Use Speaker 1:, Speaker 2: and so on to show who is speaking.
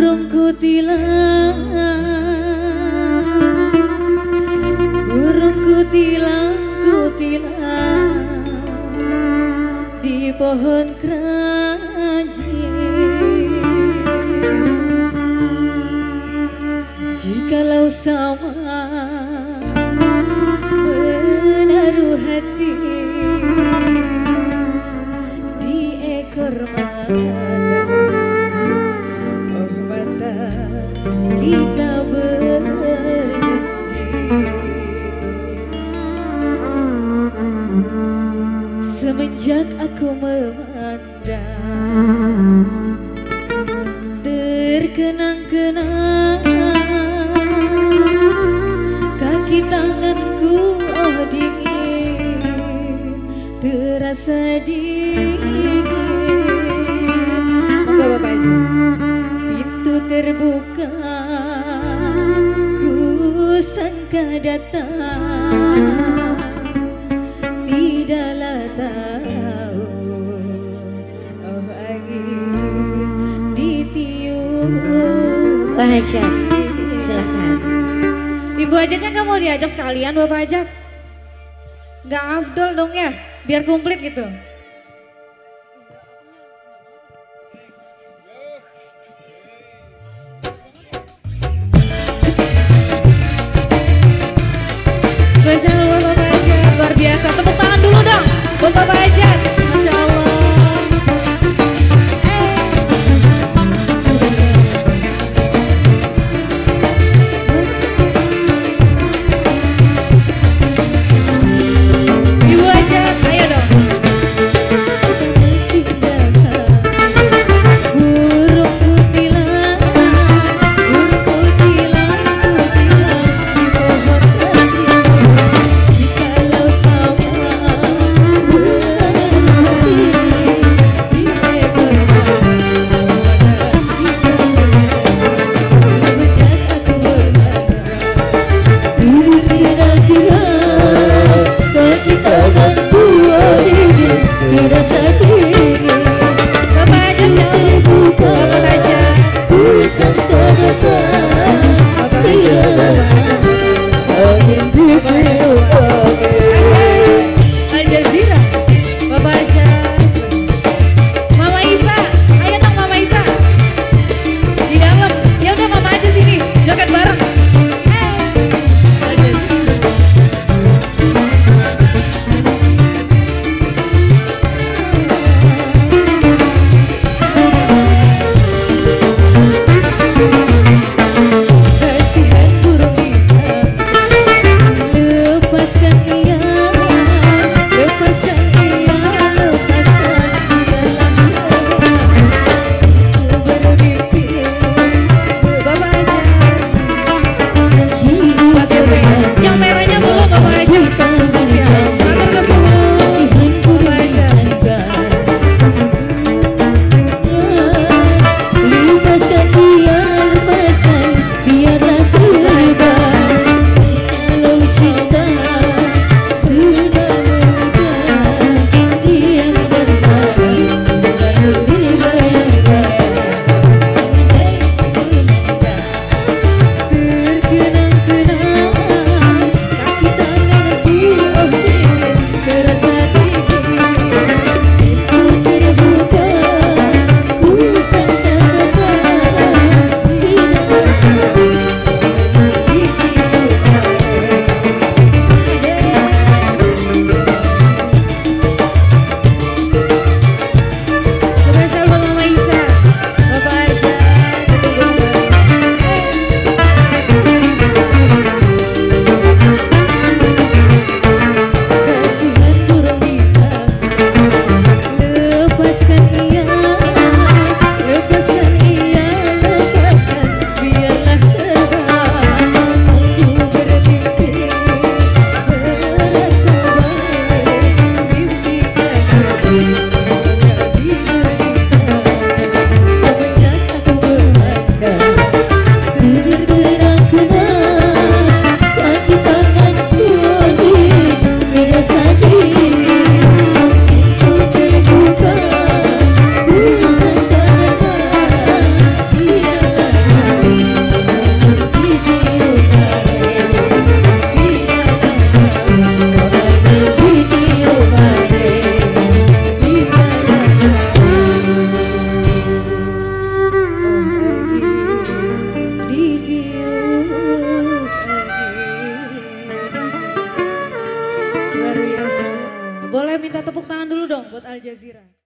Speaker 1: burung kutilang di pohon keranji. Jikalau sama menaruh hati di ekor mata kita berjanji. Semenjak aku memandang terkenang-kenang kaki tanganku, oh dingin, terasa dingin. Monggo Bapak Haji. Pintu terbuka, ku sangka datang, tidaklah tahu, oh angin ditiup.
Speaker 2: Pak Hajat, silakan.
Speaker 1: Ibu Hajatnya nggak mau diajak sekalian, Bapak Hajat? Nggak afdol dong ya, biar komplit gitu. Spesial buat Bapak Hajat, luar biasa. Tepuk tangan dulu dong buat Bapak Hajat. Masya Allah. Ibu Hajat, ayo dong. Burung kutilang di pohon keranji. Jikalau sama menaruh hati Al Jazeera.